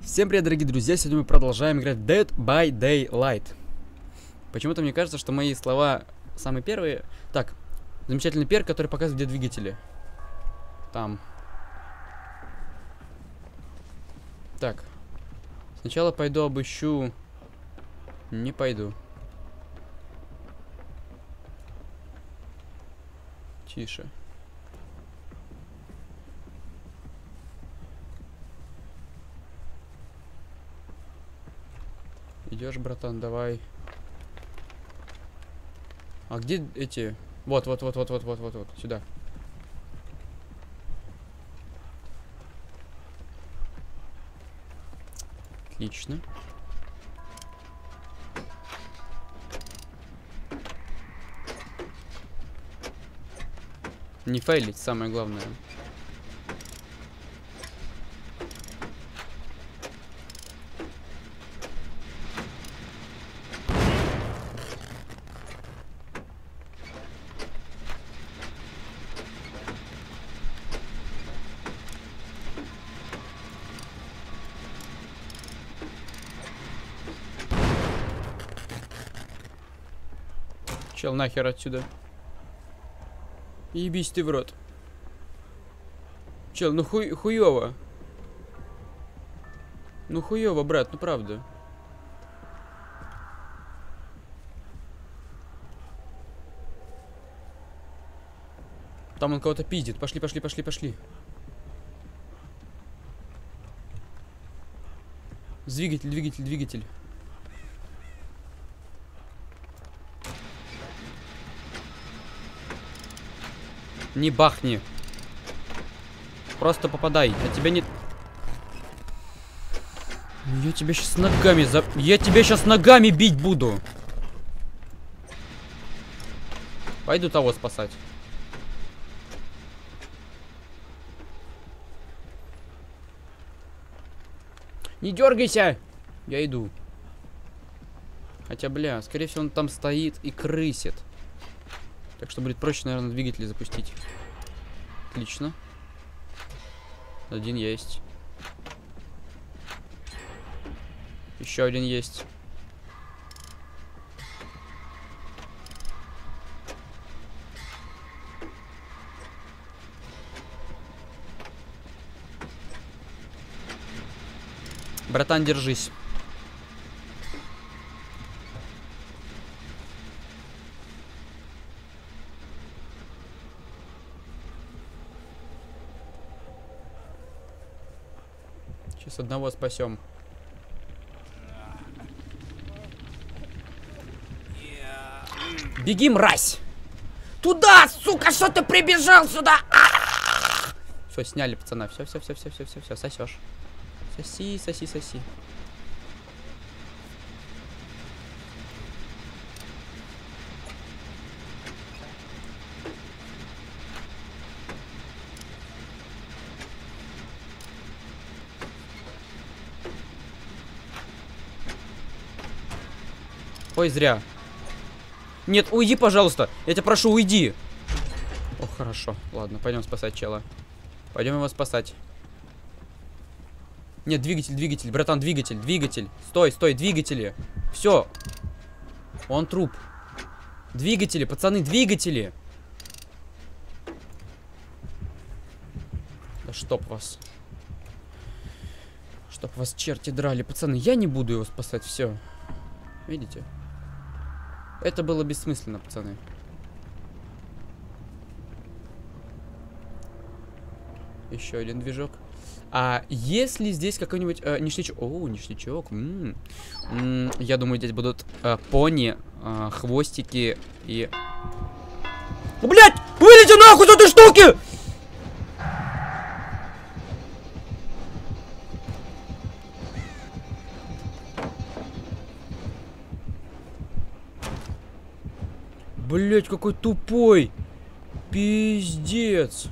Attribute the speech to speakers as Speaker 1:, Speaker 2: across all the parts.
Speaker 1: Всем привет, дорогие друзья! Сегодня мы продолжаем играть Dead by Daylight. Почему-то мне кажется, что мои слова самые первые. Так, замечательный перк, который показывает, где двигатели. Там. Так. Сначала пойду обыщу. Не пойду. Тише. Идешь, братан, давай. А где эти? Вот, сюда. Отлично. Не фейлить, самое главное. Чел, нахер отсюда. Ебись ты в рот. Чел, ну хуёво. Ну хуёво, брат, ну правда. Там он кого-то пиздит. Пошли. Двигатель. Не бахни. Просто попадай. Я тебя не... Я тебя сейчас ногами Я тебя сейчас ногами бить буду. Пойду того спасать. Не дергайся! Я иду. Хотя, бля, скорее всего, он там стоит и крысит. Так что будет проще, наверное, двигатели запустить. Отлично. Один есть. Еще один есть. Братан, держись. Сейчас одного спасем. Беги, мразь! Туда, сука, что ты прибежал сюда? Все, сняли, пацана. Все, сосешь. Соси. Ой, зря. Нет, уйди, пожалуйста. Я тебя прошу, уйди. О, хорошо. Ладно, пойдем спасать чела. Пойдем его спасать. Нет, двигатель, братан, двигатель. Стой, двигатели. Все. Он труп. Двигатели, пацаны, двигатели. Да чтоб вас. Чтоб вас черти драли, пацаны. Я не буду его спасать, все. Видите? Это было бессмысленно, пацаны. Еще один движок. А если здесь какой-нибудь ништячок? О, ништячок. Я думаю, здесь будут пони, хвостики и... О, блядь! Вылети нахуй с этой штуки! Блять, какой тупой! Пиздец!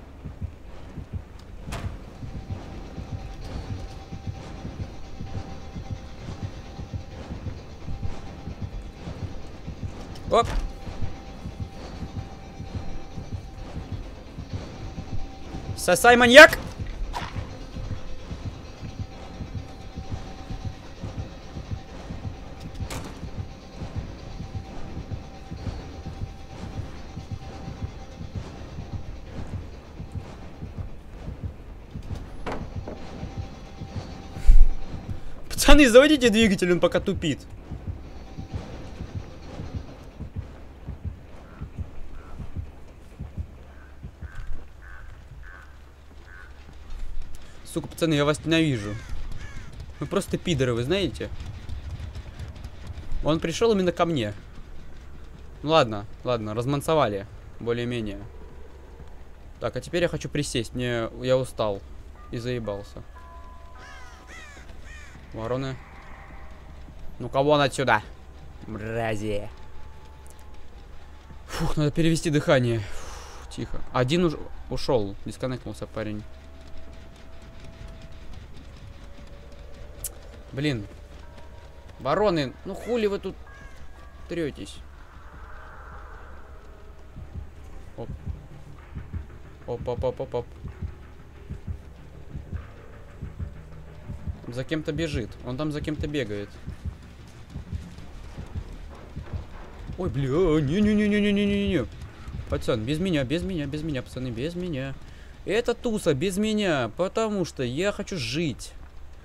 Speaker 1: Оп! Сосай, маньяк! Пацаны, заводите двигатель, он пока тупит. Сука, пацаны, я вас ненавижу. Вы просто пидоры, вы знаете? Он пришел именно ко мне. Ну ладно, ладно, размансовали. Более-менее. Так, а теперь я хочу присесть. Я устал. И заебался. Вороны. Ну-ка, вон отсюда. Мрази. Фух, надо перевести дыхание. Фух, тихо. Один уже ушел. Дисконнектнулся парень. Блин. Вороны, ну хули вы тут третесь? Оп. Оп-оп-оп-оп-оп. За кем-то бежит. Он там за кем-то бегает. Ой, бля, не-не-не-не-не-не-не. Пацан, без меня, пацаны, без меня. Это туса без меня, потому что я хочу жить.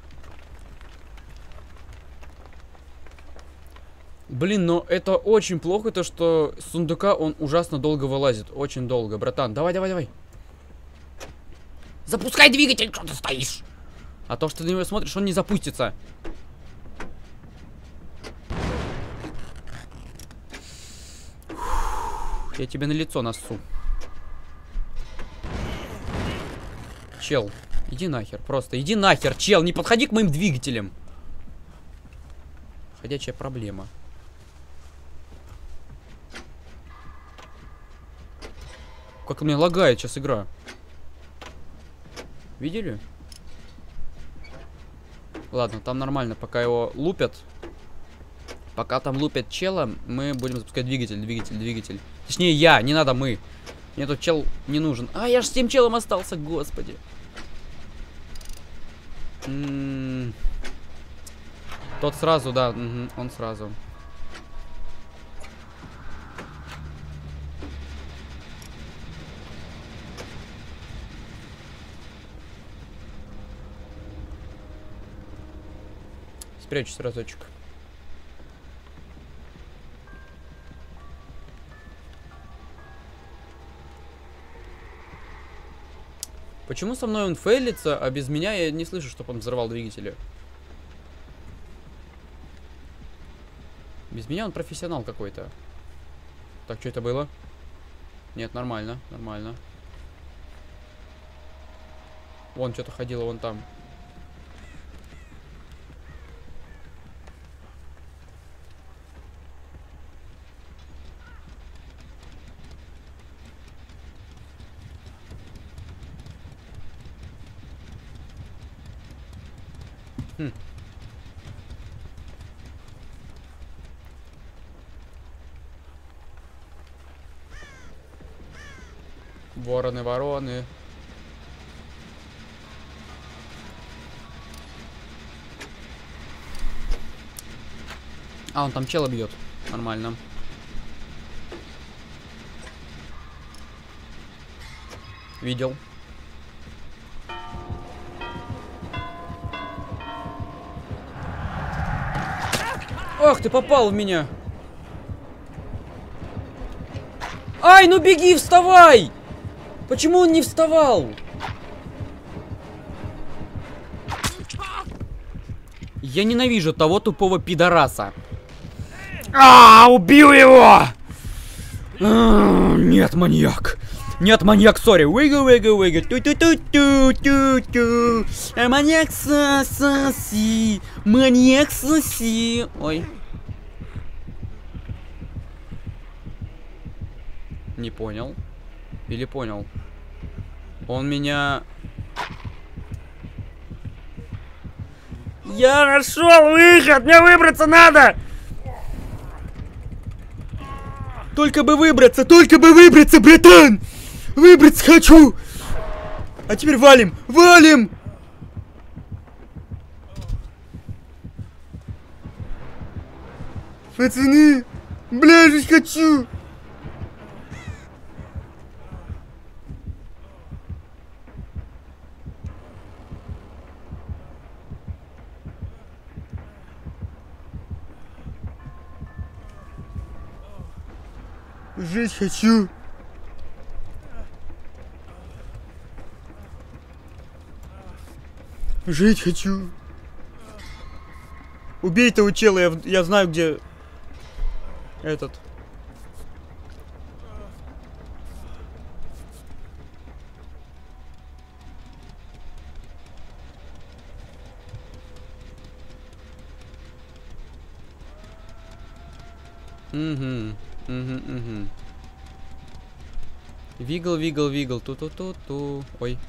Speaker 1: Блин, но это очень плохо, то что с сундука он ужасно долго вылазит. Очень долго, братан. Давай, давай, давай. Запускай двигатель, что ты стоишь? А то, что ты на него смотришь, он не запустится. Я тебе на лицо насу. Чел, иди нахер, просто иди нахер, чел, не подходи к моим двигателям. Ходячая проблема. Как у меня лагает сейчас игра. Видели? Ладно, там нормально, пока его лупят. Пока там лупят чела, мы будем запускать двигатель. Точнее, я, не надо мы. Мне тут чел не нужен. А, я ж с тем челом остался, господи. Тот сразу, да, он сразу. Спрячусь разочек. Почему со мной он фейлится, а без меня я не слышу, чтобы он взорвал двигатели? Без меня он профессионал какой-то. Так, что это было? Нет, нормально, нормально. Вон что-то ходило, вон там. Вороны, вороны. А, он там чела бьет. Нормально. Видел. Ах, ты попал в меня. Ай, ну беги, вставай! Почему он не вставал? Я ненавижу того тупого пидораса. Убил его! Нет, маньяк. Нет, маньяк, сори. Выга. Ту-ту-ту-ту-ту-ту. Маньяк соси. Маньяк соси. Ой. Не понял. Или понял? Он меня... Я нашел выход! Мне выбраться надо! Только бы выбраться, братан! Выбраться хочу! А теперь валим! Валим! Пацаны! Бля, жить хочу! Жить хочу. Жить хочу. Убей этого чела, я знаю, где этот. Угу. Вигл. Ту-ту-ту-ту. Ой.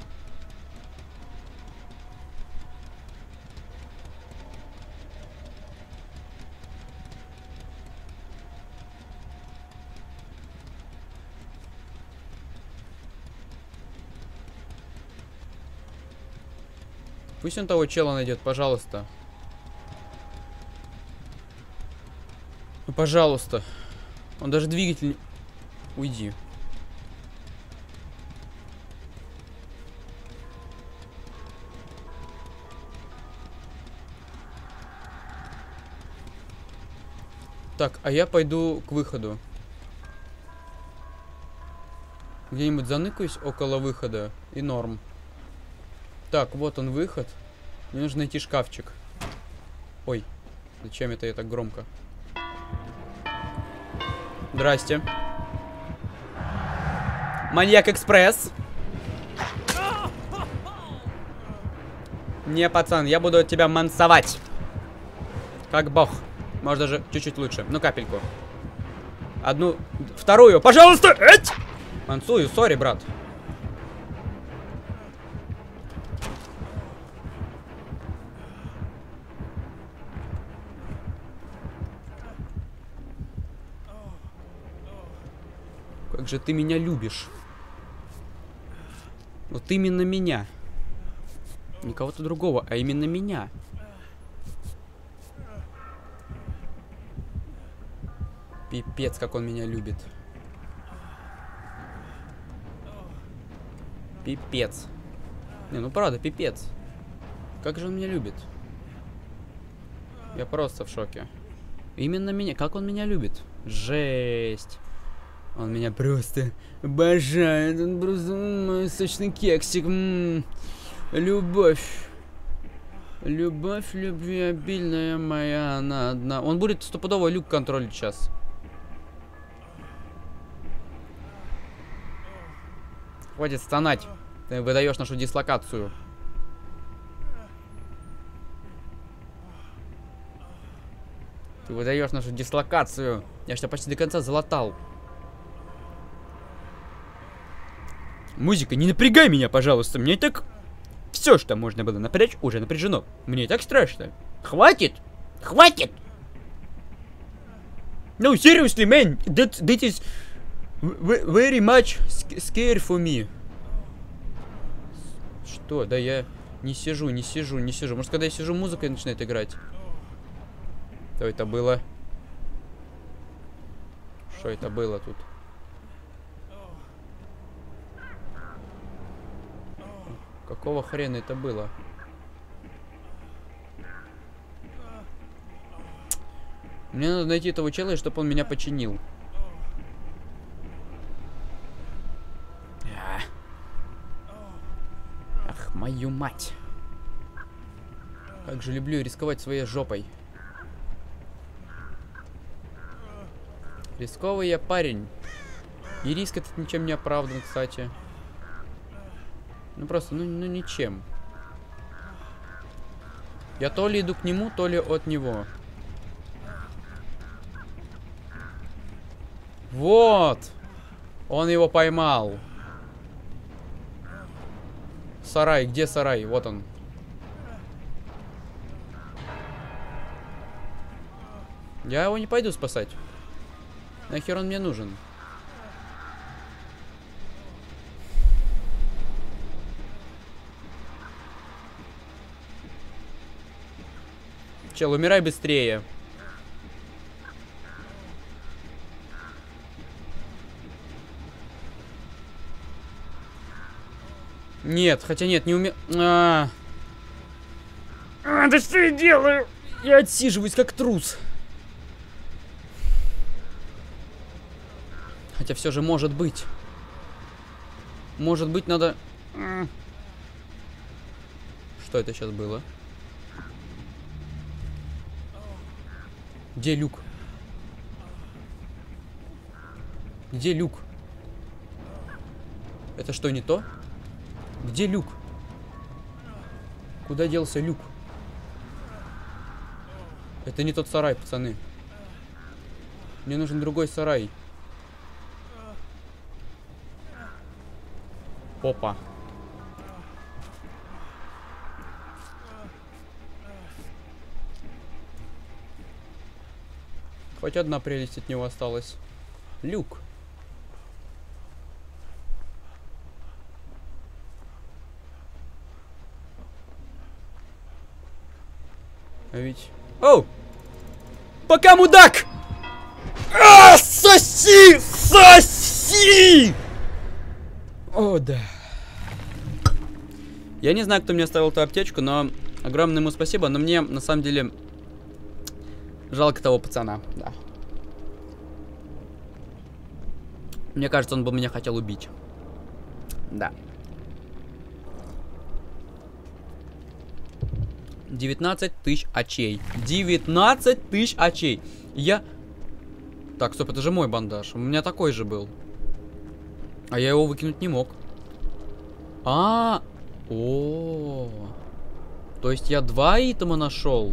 Speaker 1: Пусть он того чела найдет, пожалуйста. Ну, пожалуйста. Он даже двигатель... Уйди. Так, а я пойду к выходу. Где-нибудь заныкаюсь около выхода и норм. Так, вот он выход. Мне нужно найти шкафчик. Ой, зачем это я так громко? Здрасте. Маньяк Экспресс. Не, пацан, я буду тебя мансовать. Как бог. Может, даже чуть-чуть лучше. Ну, капельку. Одну, вторую, пожалуйста! Эть! Мансую, сори, брат. Как же ты меня любишь. Вот именно меня. Не кого-то другого, а именно меня. Пипец, как он меня любит. Пипец. Не, ну правда, пипец. Как же он меня любит. Я просто в шоке. Именно меня. Как он меня любит. Жесть. Он меня просто обожает. Он просто мой сочный кексик. Любовь. Любовь, любви обильная моя, она одна. Он будет стопудово люк контролить сейчас. Хватит стонать. Ты выдаешь нашу дислокацию. Ты выдаешь нашу дислокацию. Я что, почти до конца залатал. Музыка, не напрягай меня, пожалуйста. Мне и так... Все, что можно было напрячь, уже напряжено. Мне и так страшно. Хватит! Хватит! No, seriously, man. That is very much scary for me. Что? Да я не сижу. Может, когда я сижу, музыка начинает играть. Что это было? Что это было тут? Какого хрена это было? Мне надо найти этого чела, чтобы он меня починил. Ах, мою мать. Как же люблю рисковать своей жопой. Рисковый я парень. И риск этот ничем не оправдан, кстати. Ну просто, ну ничем. Я то ли иду к нему, то ли от него. Вот! Он его поймал. Сарай, где сарай? Вот он. Я его не пойду спасать. Нахер он мне нужен? Чел, умирай быстрее. Нет, хотя нет, не умер... Да что я делаю? Я отсиживаюсь как трус. Хотя все же может быть. Может быть, надо... Что это сейчас было? Где люк? Где люк? Это что, не то? Где люк? Куда делся люк? Это не тот сарай, пацаны. Мне нужен другой сарай. Опа. Хоть одна прелесть от него осталась. Люк. А ведь... Оу! Пока, мудак! А, соси! Соси! О, да. Я не знаю, кто мне оставил эту аптечку, но огромное ему спасибо. Но мне, на самом деле, жалко того пацана, да. Мне кажется, он бы меня хотел убить. Да. 19 тысяч очей. 19 тысяч очей. Я... Так, стоп, это же мой бандаж. У меня такой же был. А я его выкинуть не мог. О, то есть я 2 итема нашел.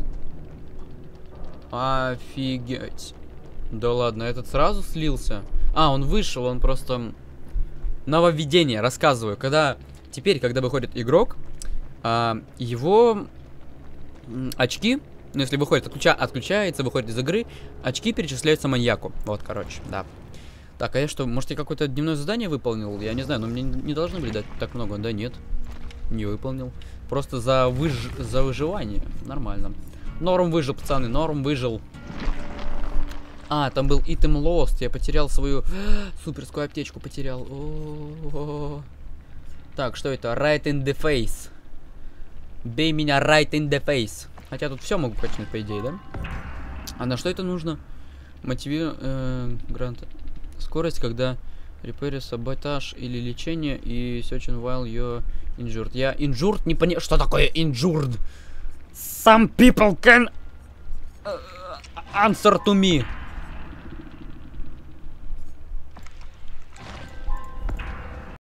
Speaker 1: Офигеть. Да ладно, этот сразу слился. Он вышел, он просто... Нововведение, рассказываю. Теперь, когда выходит игрок, его очки, ну, если выходит, отключается, выходит из игры, очки перечисляются маньяку. Вот, короче, да. Так, а я что, может, я какое-то дневное задание выполнил? Я не знаю, но мне не должны были дать так много. Да нет, не выполнил. Просто за выживание. Нормально. Норм выжил, пацаны, норм выжил. Там был item lost. Я потерял свою суперскую аптечку. Потерял. Так, что это? Right in the face. Бей меня right in the face. Хотя тут все могу качнуть, по идее, да? А на что это нужно? Грант. Скорость, когда repair, саботаж или лечение, и searching while you're injured. Я injured? Не понял, что такое injured? Some people can answer to me.